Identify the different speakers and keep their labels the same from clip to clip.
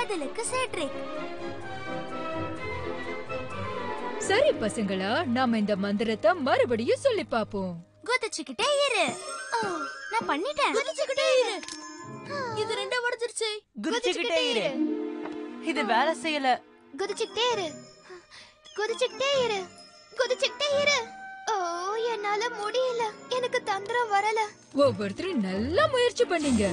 Speaker 1: பதிலுக்கு செட்ரிக்.
Speaker 2: சரி பசங்களா, நாம இந்த மந்திரத்தை மறுபடியும் சொல்லி பாப்போம்.
Speaker 1: குதிச்சுக்கிட்டே இரு. நான் பண்ணிட்டேன். குதிச்சுக்கிட்டே இரு. இது ரெண்டா உடைஞ்சிருச்சு.
Speaker 3: குதிச்சுக்கிட்டே இரு. இது வேலை செய்யல.
Speaker 1: குதிச்சுக்கிட்டே இரு. குதிச்சுக்கிட்டே இரு. குதிச்சுக்கிட்டே இரு. ஓ, என்னால முடியல. எனக்கு தந்திரம் வரல.
Speaker 2: ஒவ்வொருத்தரும் நல்லா முயற்சி பண்ணீங்க.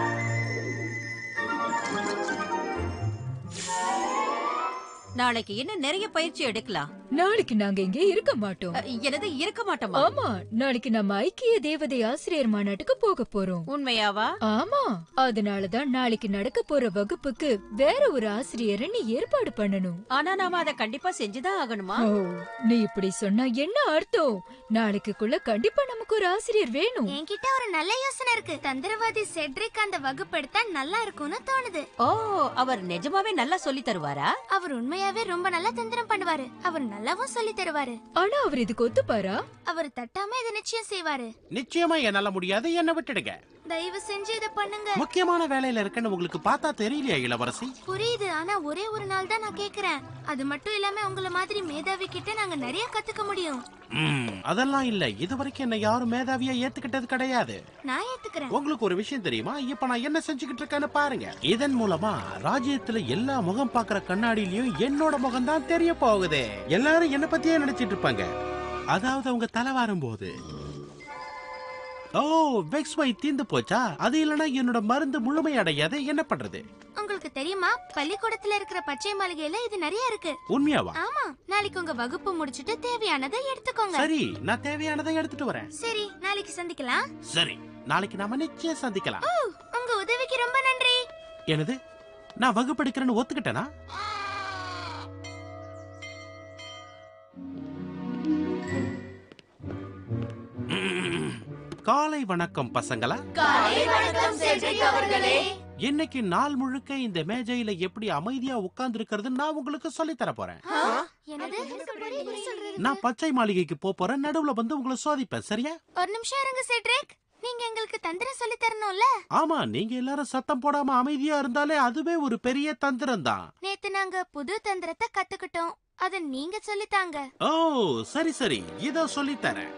Speaker 3: நாளைக்கு இன்னும் நிறைய பயிற்சி எடுக்கலாம்.
Speaker 2: நாளைக்கு நாங்க இங்க இருக்க மாட்டோம்.
Speaker 3: எனது இருக்க மாட்டோமா?
Speaker 2: ஆமா, நாளைக்கு நம்ம ஐக்கிய தேவதை ஆசிரியர் மாநாட்டுக்கு போக போறோம்.
Speaker 3: உண்மையாவா?
Speaker 2: ஆமா, அதனாலதான் நாளைக்கு நடக்க போற வகுப்புக்கு வேற ஒரு ஆசிரியரை நீ ஏற்பாடு பண்ணணும்.
Speaker 3: ஆனா நாம அதை கண்டிப்பா செஞ்சுதான் ஆகணுமா?
Speaker 2: ஓ, நீ இப்படி சொன்னா என்ன அர்த்தம்? நாளைக்குள்ள கண்டிப்பா நமக்கு ஒரு ஆசிரியர் வேணும்.
Speaker 1: என்கிட்ட ஒரு நல்ல யோசனை இருக்கு. தந்திரவாதி செட்ரிக் அந்த வகுப்பு எடுத்தா நல்லா இருக்கும்னு தோணுது.
Speaker 3: ஓ, அவர் நிஜமாவே நல்லா சொல்லி தருவாரா?
Speaker 1: அவர் உண்மையாவே ரொம்ப நல்லா தந்திரம் பண்ணுவாரு. அவர் நல்லாவும் சொல்லி தருவாரு.
Speaker 2: ஆனா அவர் இதுக்கு ஒத்துப்பாரா?
Speaker 1: அவர் தட்டாம இதை நிச்சயம் செய்வாரு.
Speaker 4: நிச்சயமா என்னால முடியாது, என்ன விட்டுடுங்க.
Speaker 1: தயவு செஞ்சு இத பண்ணுங்க.
Speaker 4: முக்கியமான வேலையில இருக்கேன்னு உங்களுக்கு பார்த்தா தெரியலையா இளவரசி?
Speaker 1: புரியுது, ஆனா ஒரே ஒரு நாள் தான் நான் கேக்குறேன். அது மட்டும் இல்லாம உங்கள மாதிரி மேதாவி கிட்ட நாங்க நிறைய கத்துக்க முடியும்.
Speaker 4: அதெல்லாம் இல்ல, இதுவரைக்கும் என்ன யாரும் மேதாவியா ஏத்துக்கிட்டது கிடையாது.
Speaker 1: நான் ஏத்துக்கிறேன்.
Speaker 4: உங்களுக்கு ஒரு விஷயம் தெரியுமா? இப்ப நான் என்ன செஞ்சுக்கிட்டு இருக்கேன்னு பாருங்க. இதன் மூலமா ராஜ்யத்துல எல்லா முகம் பாக்குற கண்ணாடியிலயும் என்னோட முகம் தான் தெரிய போகுது. எல்லாரும் என்ன பத்தியே நினைச்சிட்டு இருப்பாங்க. அதாவது அவங்க தலை வரும்போது, ஓ வெக்ஸ் வை தீந்து போச்சா, அது இல்லனா என்னோட மருந்து முழுமை அடையாது, என்ன பண்றது?
Speaker 1: உங்களுக்கு தெரியுமா, பள்ளிக்கூடத்துல இருக்கிற பச்சை மாளிகையில இது நிறைய இருக்கு.
Speaker 4: உண்மையாவா?
Speaker 1: ஆமா, நாளைக்கு உங்க வகுப்பு முடிச்சிட்டு தேவையானதை எடுத்துக்கோங்க.
Speaker 4: சரி, நான் தேவையானதை எடுத்துட்டு வரேன்.
Speaker 1: சரி, நாளைக்கு சந்திக்கலாம்.
Speaker 4: சரி, நாளைக்கு நாம நிச்சயம் சந்திக்கலாம்.
Speaker 1: உங்க உதவிக்கு ரொம்ப நன்றி.
Speaker 4: என்னது, நான் வகுப்பு எடுக்கிறேன்னு ஒத்துக்கிட்டேனா? காலை வணக்கம் பசங்களா.
Speaker 1: காலை வணக்கம் செட்ரிக் அவர்களே.
Speaker 4: இன்னைக்கு நாள் முழுக்க இந்த மேஜையில எப்படி அமைதியா உட்கார்ந்து இருக்கிறது நான் உங்களுக்கு சொல்லி தர போறேன். நான் பச்சை மாளிகைக்கு போறேன், நடுவுல வந்து உங்களை சோதிப்பேன், சரியா?
Speaker 1: ஒரு நிமிஷம் இருங்க செட்ரிக், நீங்க எங்களுக்கு தந்திரம் சொல்லி தரணும்ல.
Speaker 4: ஆமா, நீங்க எல்லாரும் சத்தம் போடாம அமைதியா இருந்தாலே அதுவே ஒரு பெரிய தந்திரம் தான்.
Speaker 1: நேத்து நாங்க புது தந்திரத்தை கத்துக்கிட்டோம், அத நீங்க சொல்லித்தாங்க.
Speaker 4: ஓ சரி சரி, இதோ சொல்லி தரேன்.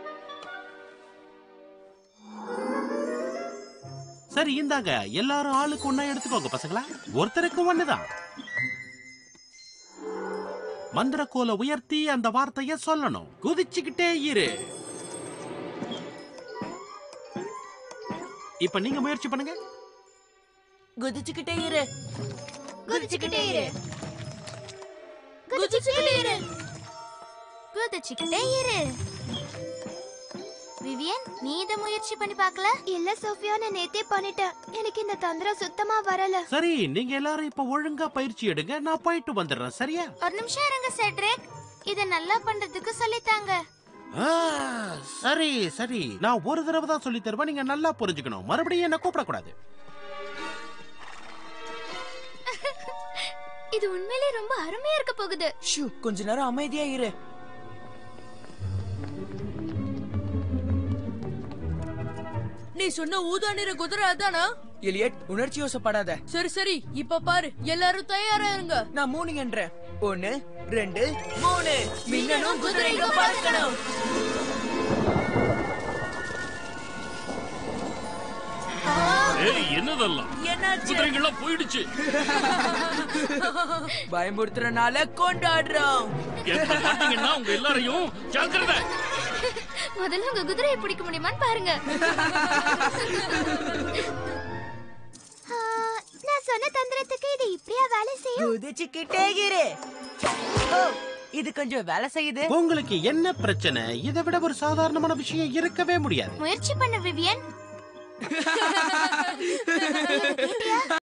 Speaker 4: சரி இந்தாங்க, எல்லாரும் ஆளுக்கு ஒண்ணா எடுத்துக்கோங்க பசங்களா. ஒருத்தருக்கு ஒண்ணுதான். மந்திரக்கோலை உயர்த்தி அந்த வார்த்தைய சொல்லணும். குதிச்சுக்கிட்டே இரு. இப்ப நீங்க முயற்சி பண்ணுங்க.
Speaker 3: குதிச்சுக்கிட்டே இரு.
Speaker 1: குதிச்சுக்கிட்டே இரு. குதிச்சுக்கிட்டே இரு. குதிச்சுக்கிட்டே இரு. விவியன், நீ இத முயற்சி பண்ணி பார்க்கல? இல்ல சோஃபியா, நான் நேத்தே பண்ணிட்டேன். எனக்கு இந்த தந்திரம் சுத்தமா வரல.
Speaker 4: சரி, நீங்க எல்லாரும் இப்ப ஒழுங்கா பயிற்சி எடுங்க, நான் போயிட்டு வந்துடுறேன், சரியா?
Speaker 1: ஒரு நிமிஷம் இருங்க செட்ரிக், இத நல்லா பண்றதுக்கு சொல்லித்தாங்க.
Speaker 4: சரி சரி, நான் ஒரு தடவை தான் சொல்லி தருவேன், நீங்க நல்லா புரிஞ்சுக்கணும். மறுபடியும் என்ன கூப்பிடக்கூடாது.
Speaker 1: இது உண்மையிலே ரொம்ப அருமையா இருக்க போகுது.
Speaker 5: கொஞ்ச நேரம் அமைதியா இரு.
Speaker 6: நீ சொன்ன ஊதா நிற குதிரை அதானா?
Speaker 5: எலியட், உணர்ச்சி யோசப்படாத.
Speaker 6: சரி சரி, இப்ப பாரு, எல்லாரும் தயாரா இருங்க.
Speaker 5: நான் 3 என்றேன். 1 2 3. மின்னணும் குதிரைங்க பறக்கணும்.
Speaker 7: ஏய், என்னதெல்லாம்?
Speaker 6: என்னாச்சு?
Speaker 7: குதிரைங்கெல்லாம் போயிடுச்சு.
Speaker 5: பயமுறுத்துறனால கொண்டாடுறோம்.
Speaker 7: பாத்தீங்கன்னா உங்க எல்லாரையும் ஜாக்கிரதை.
Speaker 1: முதல்ல உங்க குதிரையை பிடிக்க முடியுமான்னு பாருங்க. நான் சொன்ன தந்திரத்துக்கு இது இப்படியா வேலை செய்யும்?
Speaker 3: குதிச்சுக்கிட்டே இரு. இது கொஞ்சம் வேலை செய்யுது.
Speaker 4: உங்களுக்கு என்ன பிரச்சனை? இதை விட ஒரு சாதாரணமான விஷயம் இருக்கவே முடியாது.
Speaker 1: முயற்சி பண்ண விவியன்.